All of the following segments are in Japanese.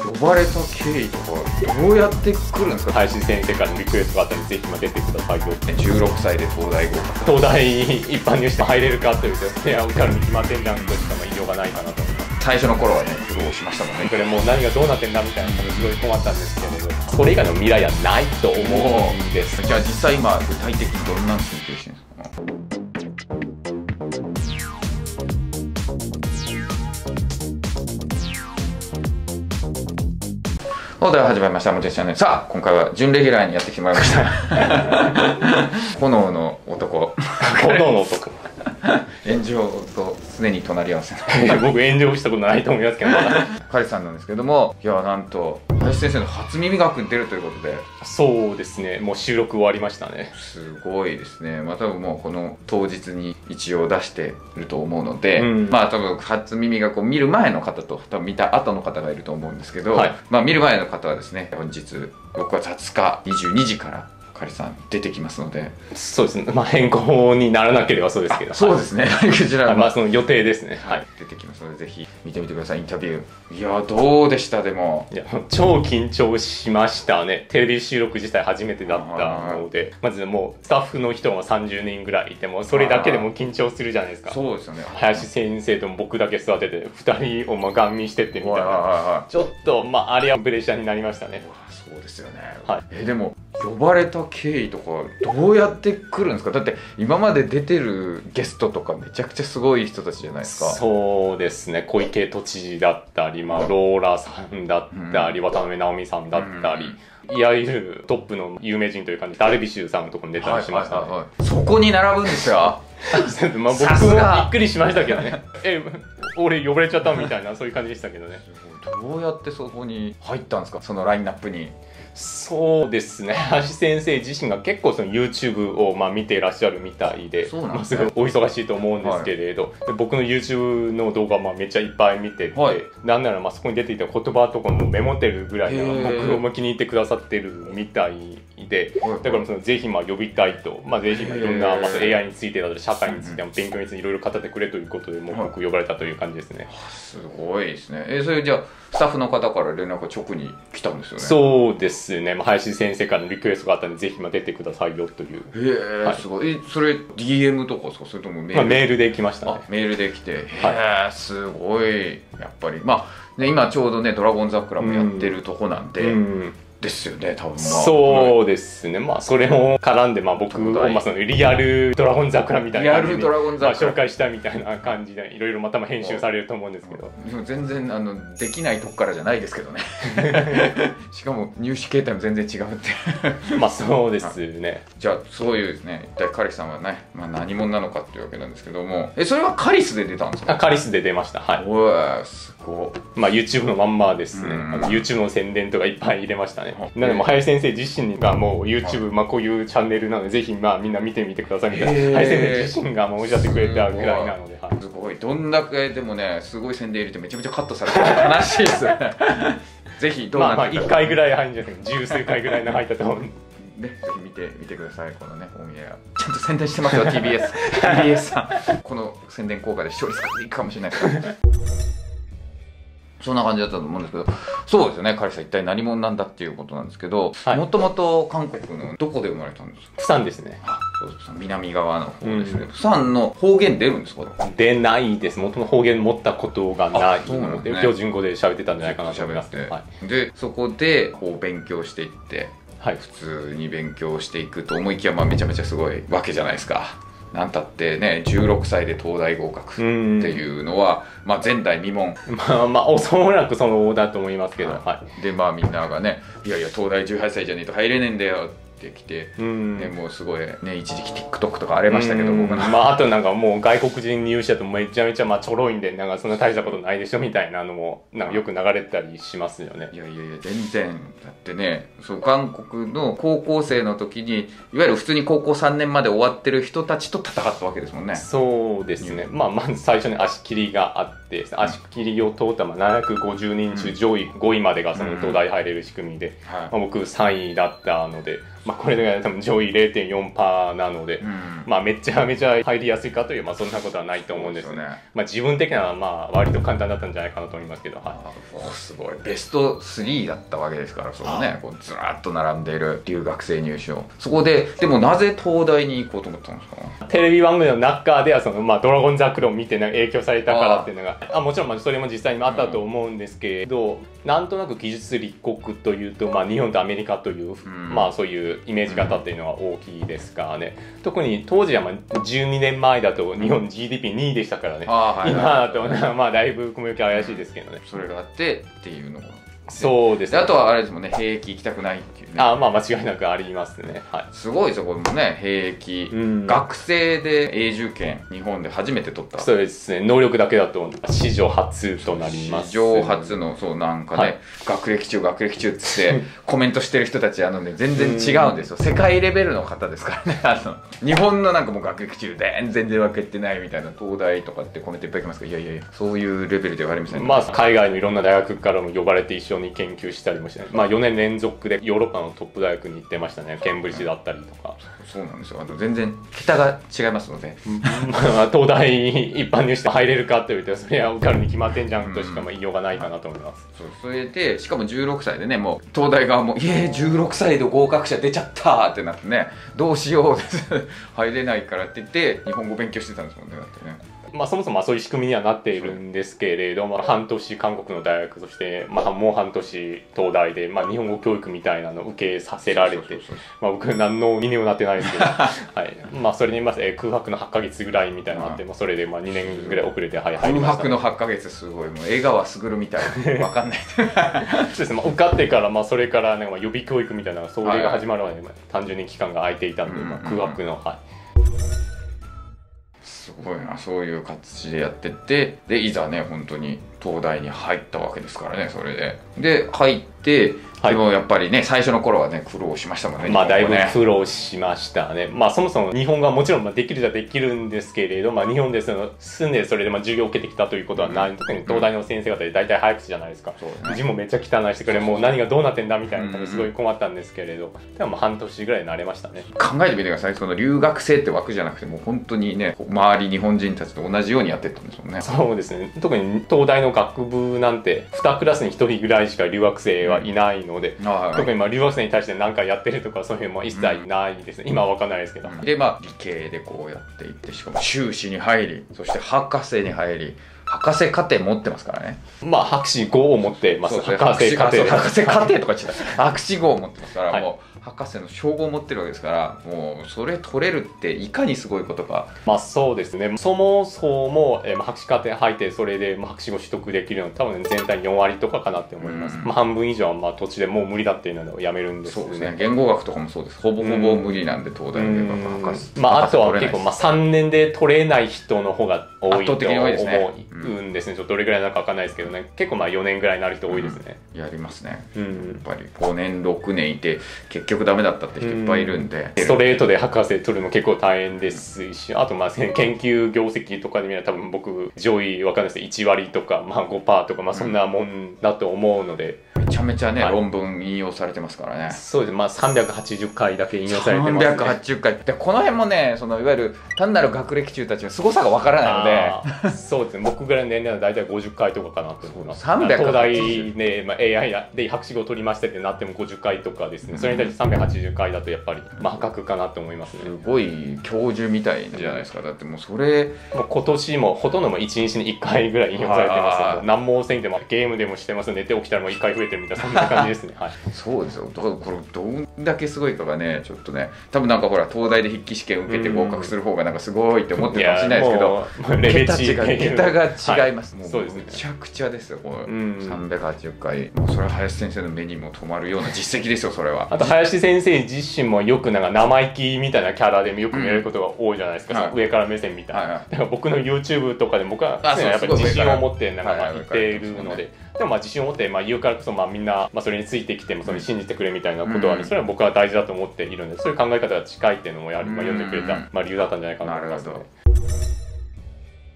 呼ばれた経緯とかどうやって来るんですか？ 林先生からのリクエストがあったので、ぜひ出てくださいよって。 16歳で東大合格。 東大一般入試で入れるかというと、いや、受かるに決まってんじゃんとしか言いようがないかなと思います。 最初の頃はね、苦労しましたもんね。 これもう何がどうなってんだみたいな感じですごい困ったんですけれど、それ以外の未来はないと思うんです。 じゃあ実際今具体的にどんな研究してるんですか？では始まりました。もちろんチャンネル。さあ、今回は準レギュラーにやってきてもらいました。炎の男。 炎の男。 炎上と常に隣り合わせ僕炎上したことないと思いますけど、まだカリさんなんですけども、いや、なんと林先生の初耳学に出るということで。 そうですね、もう収録終わりましたね。 すごいですね。まあ多分もうこの当日に一応出してると思うので、まあ多分初耳学を見る前の方と多分見た後の方がいると思うんですけど、はい、まあ見る前の方はですね、本日6月20日22時からカリさん出てきますので。 そうですね、まあ変更にならなければそうですけど、 そうですね、こちらはまあその予定ですね。 はい、出てきますのでぜひ見てみてください。インタビュー、いやどうでした？でもいや超緊張しましたね。テレビ収録自体初めてだったので、まずもうスタッフの人が30人ぐらいいてもそれだけでも緊張するじゃないですか。 そうですよね。 林先生と僕だけ座ってて2人をガン見してってみたいな、ちょっとあれはプレッシャーになりましたね。 そうですよね。 はい、 でも呼ばれた経緯とかどうやって来るんですか？だって今まで出てるゲストとかめちゃくちゃすごい人たちじゃないですか。 そうですね、小池都知事だったり、ローラさんだったり、渡辺直美さんだったり、いわゆるトップの有名人という感じでダルビッシュさんのところに出たりしましたね。 そこに並ぶんですよ。 僕もびっくりしましたけどね。俺呼ばれちゃったみたいな、そういう感じでしたけどね。 どうやってそこに入ったんですか、そのラインナップに。 そうですね、林先生自身が結構その YouTube を見ていらっしゃるみたいで、すごいお忙しいと思うんですけれど、僕の YouTube の動画めっちゃいっぱい見てて、なんならそこに出ていた言葉とかもメモってるぐらい僕を気に入ってくださってるみたいで、だからぜひ呼びたいと、ぜひいろんなAI についてだったり社会についても勉強についていろいろ語ってくれということで僕呼ばれたという感じですね。 すごいですね。それじゃあスタッフの方から連絡が直に来たんですよね。 そうですね、林先生からのリクエストがあったのでぜひ出てくださいよという。 へえ、すごい。それ DM とかですか、それともメール？ メールで来ましたね。 メールで来て、へえ、すごい。やっぱり今ちょうどねドラゴン桜もやってるとこなんで、ですよね、多分。 そうですね、それも絡んで僕をそのリアルドラゴン桜みたいな感じで紹介したみたいな感じでいろいろまた編集されると思うんですけど、 全然できないとこからじゃないですけどね。しかも入試形態も全然違うって。 そうですね。 じゃあそういうですね、一体カリスさんはね、何者なのかっていうわけなんですけども、それはカリスで出たんですか？ カリスで出ました。はい。 おー、すごい。 YouTube のまんまですね。YouTube の宣伝とかいっぱい入れましたね。なので林先生自身がもう YouTube、こういうチャンネルなのでぜひみんな見てみてくださいみたいな、林先生自身がおっしゃってくれたぐらいなので、 すごい。どんだけでもね、すごい宣伝入れてめちゃめちゃカットされてる悲しいですよね。ぜひどうなって 1回ぐらい入るんじゃなくて十数回ぐらいの入ったと思う。 ぜひ見てください、このねオンエア。ちゃんと宣伝してますよ。TBS さん、この宣伝効果で視聴率がいいかもしれないですから。そんな感じだったと思うんですけど、そうですよね、カリさん一体何者なんだっていうことなんですけど、もともと韓国のどこで生まれたんですか？ 釜山ですね。 そうです、南側の方ですね。釜山の方言出るんですか？ 出ないです。元の方言持ったことがないので、標準語で喋ってたんじゃないかなと思います。 で、そこで勉強していって、普通に勉強していくと思いきや、めちゃめちゃすごいわけじゃないですか。なんたってね、16歳で東大合格っていうのは前代未聞。 おそらくそうだと思いますけど、 でみんながね、いやいや東大18歳じゃねえと入れねえんだよってきて、もうすごいね、一時期 TikTok とか荒れましたけど、僕あともう外国人入試だとめちゃめちゃちょろいんでそんな大したことないでしょみたいなのもよく流れたりしますよね。 いや全然。だってね、韓国の高校生の時にいわゆる普通に高校3年まで終わってる人たちと戦ったわけですもんね。 そうですね。まず最初に足切りがあって、 、足切りを通った750人中上位5位までがその東大入れる仕組みで、僕3位だったので、これが多分上位 0.4% なので、めちゃめちゃ入りやすいかというそんなことはないと思うんですね。自分的には割と簡単だったんじゃないかなと思いますけど、 すごいベスト3だったわけですから、そのねこうずらっと並んでいる留学生入試を、そこででもなぜ東大に行こうと思ったんですか？ テレビ番組の中ではその、ドラゴン桜を見て影響されたからっていうのがもちろんそれも実際にあったと思うんですけれど、なんとなく技術立国というと、日本とアメリカという、そういうイメージがあったっていうのは大きいですからね。特に当時は12年前だと日本 GDP2 位でしたからね。今だとだいぶ雲行き怪しいですけどね。 それがあってっていうのが。 そうですね。 あとはあれですもんね、兵役行きたくないっていうね。 間違いなくありますね。 すごいですよ、これもね、兵役、学生で永住権、日本で初めて取った。 そうですね、能力だけだと史上初となります。 史上初の、なんかね、学歴中ってコメントしてる人たち、全然違うんですよ。世界レベルの方ですからね。日本のなんかもう学歴中全然分けてないみたいな、東大とかってコメントいっぱい来ますけど、いや、そういうレベルではありませんね。 海外のいろんな大学からも呼ばれて一緒に研究したりもして、4年連続でヨーロッパのトップ大学に行ってましたね。ケンブリッジだったりとか。 そうなんですよ。全然桁が違いますので東大一般入試で入れるかって言われて、それは受かるに決まってんじゃんとしか言いようがないかなと思います。 それでしかも16歳でね、もう東大側も16歳で合格者出ちゃったってなってね、どうしようです入れないからって言って日本語勉強してたんですもんね。だってね、 そもそもそういう仕組みにはなっているんですけれども、半年韓国の大学、そしてもう半年東大で、日本語教育みたいなのを受けさせられて、僕何の身にもなってないですけどそれに空白の8ヶ月ぐらいみたいなのがあって、それで2年ぐらい遅れて入りました。 空白の8ヶ月、すごい、もう江川卓みたいな、分かんないそうですね、受かってからそれから予備教育みたいな、それが始まるまで単純に期間が空いていたので、空白のすごいな、そういう形でやってって、でいざね本当に東大に入ったわけですからね。それで入って、でもやっぱりね最初の頃はね苦労しましたもんね。 だいぶ苦労しましたね。そもそも日本がもちろんできるじゃできるんですけれど、日本で住んでそれで授業を受けてきたということはない、特に東大の先生方で大体早口じゃないですか。字もめっちゃ汚いしてくれ、もう何がどうなってんだみたいな、すごい困ったんですけれど、でも半年ぐらい慣れましたね。 考えてみてください。その留学生って枠じゃなくて、もう本当にね周り日本人たちと同じようにやってったんですもんね。 そうですね。特に東大の学部なんて2クラスに1人ぐらいしか留学生はいないので、特に留学生に対して何かやってるとかそういうのも一切ないですね。今は分かんないですけど。 で理系でこうやっていって、しかも修士に入り、そして博士に入り、博士課程持ってますからね。 博士号を持ってます。 博士課程とか言っちゃった。博士号を持ってますから、もう博士の称号を持ってるわけですから、もうそれ取れるっていかにすごいことか。 そうですね。そもそも博士課程入ってそれで博士号取得できるのは多分全体4割とかかなって思います。半分以上は土地でもう無理だっていうのをやめるんですね。 そうですね。言語学とかもそうです。ほぼ無理なんで、東大の言語学博士。 あとは結構3年で取れない人の方が多いと思うんですね。ちょっとどれぐらいなのか分かんないですけどね、結構4年ぐらいになる人多いですね。 やりますね。やっぱり5年6年いて結局ダメだったって人いっぱいいるんで、 ストレートで博士取るの結構大変ですし、あと研究業績とかで見れば多分僕上位分かんないですけど1割とか5% とかそんなもんだと思うので、 めちゃめちゃね、論文引用されてますからね。 そうです。380回だけ引用されてますね。 380回で、この辺もね、いわゆる単なる学歴中たちの凄さが分からないのでそうですね。僕ぐらいの年齢は大体50回とかかなと思います。 380 東大で、AI で博士号取りましたってなっても50回とかですね。それに対して380回だとやっぱり破格かなと思いますね。 すごい教授みたいじゃないですか。だってもうそれ今年もほとんど1日に1回ぐらい引用されてます。何もせんでもゲームでもしてます。寝て起きたらもう1回増えてるみたいな、そんな感じですね。 そうですよ。だからこれどんだけすごいかがね、ちょっとね、多分ほら東大で筆記試験受けて合格する方がすごいって思ってるかもしれないですけど、桁が違います。もうめちゃくちゃですよ。この380回、もうそれは林先生の目にも留まるような実績ですよ、それは。 あと林先生自身もよく生意気みたいなキャラでよく見られることが多いじゃないですか。上から目線みたいな。だから僕の YouTube とかで僕はやっぱり自信を持って言っているので。でも自信を持って言うからこそみんなそれについてきてもそれに信じてくれみたいなことはそれは僕は大事だと思っているので、そういう考え方が近いっていうのも読んでくれた理由だったんじゃないかなと思いますね。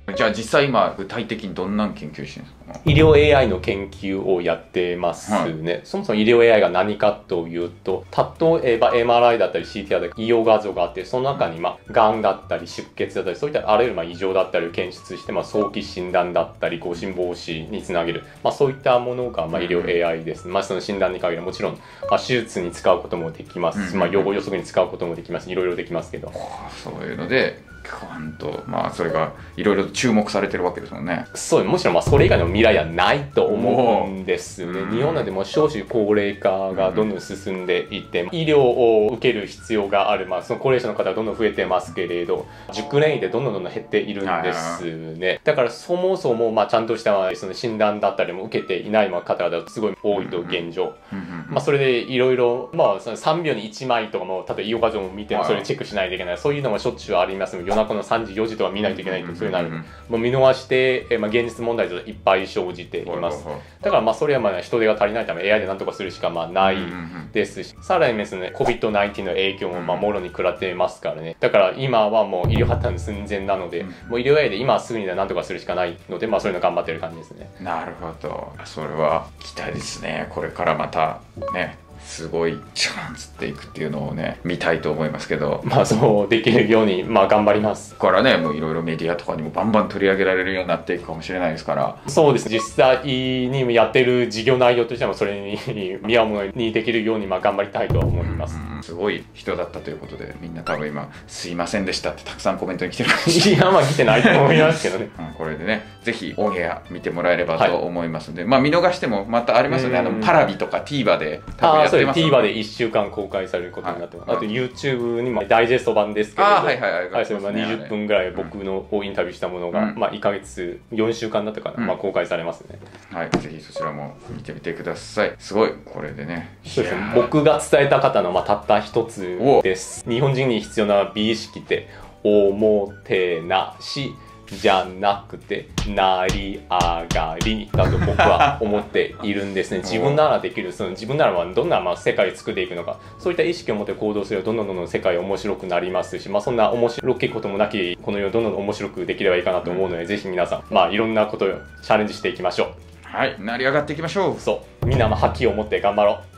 じゃあ実際今具体的にどんな研究してるんですか？ 医療 AI の研究をやってますね、はい、そもそも医療 AI が何かというと、例えば MRI だったり CT だったり医療画像があって、その中にがんだったり出血だったり、そういったあらゆる異常だったりを検出して、早期診断だったり誤診防止につなげる、そういったものが医療 AI です。その診断に限るもちろん手術に使うこともできますし、予後予測に使うこともできます。いろいろできますけど、 そういうのでそれがいろいろ注目されてるわけですもんね。 そう、むしろそれ以外の未来はないと思うんですね。日本なんて少子高齢化がどんどん進んでいて、医療を受ける必要がある、その高齢者の方がどんどん増えてますけれど、熟年医でどんどん減っているんですね。だからそもそもちゃんとしたその診断だったりも受けていない方々がすごい多いと現状。それでいろいろ3秒に1枚とかも、例えば医療画像も見てもそれチェックしないといけない、そういうのもしょっちゅうあります。夜中の3時4時とか見ないといけないと、そういうのある。見逃して、現実問題といっぱい生じています。だからそれは人手が足りないため AI で何とかするしかないですし、さらにですね COVID-19 の影響ももろに食らってますからね。だから今はもう医療破綻寸前なので、もう医療 AI で今すぐに何とかするしかないので、そういうの頑張ってる感じですね。 なるほど、それは期待ですね。これからまたね、すごいチャンスっていくっていうのをね見たいと思いますけど、 そうできるように頑張ります。 これからね、もういろいろメディアとかにもバンバン取り上げられるようになっていくかもしれないですから。 そうです。実際にやってる事業内容としてもそれに見合うものにできるように頑張りたいと思います。 すごい人だったということで、みんな多分今すいませんでしたってたくさんコメントに来てるかもしれない。 いや来てないと思いますけどね。 これでね、ぜひオンエア見てもらえればと思いますので、見逃してもまたありますよね。パラビとか TVer で多分やってます。 TVer で1週間公開されることになってます。あと YouTube にもダイジェスト版ですけれど、それ20分ぐらい僕のインタビューしたものが1ヶ月4週間だったかな、公開されますね。 はい、ぜひそちらも見てみてください。すごい、これでね。 そうですね。僕が伝えた方のたった一つです。日本人に必要な美意識っておもてなしじゃなくて成り上がりだと僕は思っているんですね。自分ならできる、自分ならどんな世界を作っていくのか、そういった意識を持って行動すればどんどん世界面白くなりますし、そんな面白いこともなきこの世をどんどん面白くできればいいかなと思うので、ぜひ皆さんいろんなことをチャレンジしていきましょう。 はい、成り上がっていきましょう。 そう、みんな覇気を持って頑張ろう。